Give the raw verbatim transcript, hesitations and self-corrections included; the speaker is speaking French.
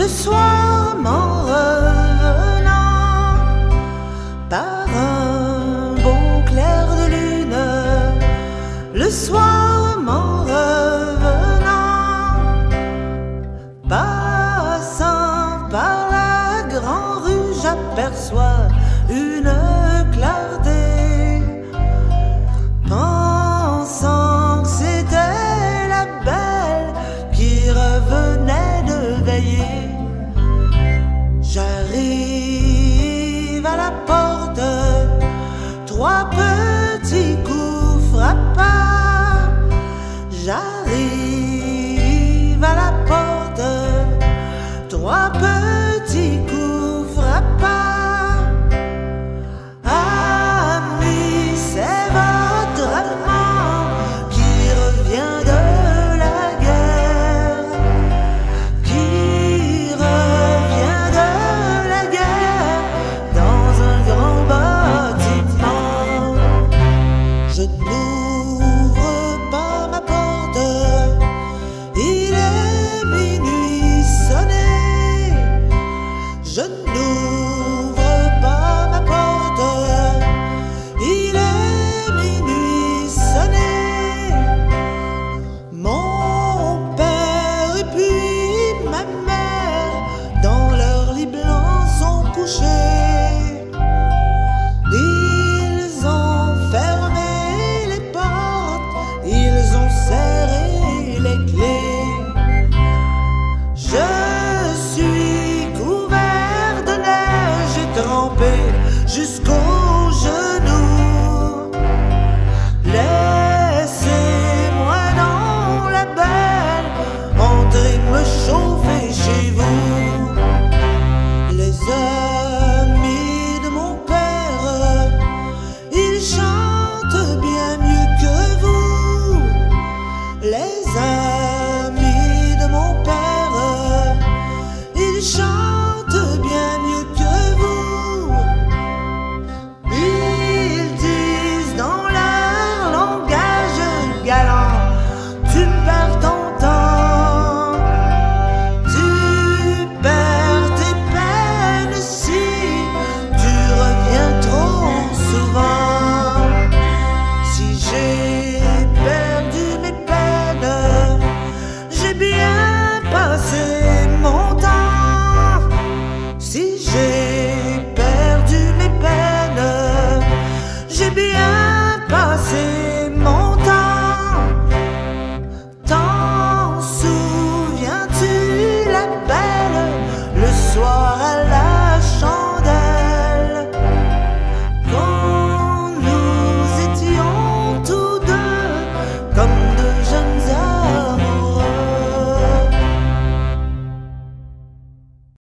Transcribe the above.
Le soir m'en revenant par un beau clair de lune, le soir m'en revenant, passant par la grande rue, j'aperçois une clarté, pensant que c'était la belle qui revenait de veiller. J'arrive à la porte, trois petits coups frappants. J'arrive à la porte, trois petits coups frappants. Ami, c'est votre amant qui revient de la guerre, qui revient de la guerre dans un grand bâtiment. Je n'ouvre pas ma porte, il est minuit sonné. Je n'ouvre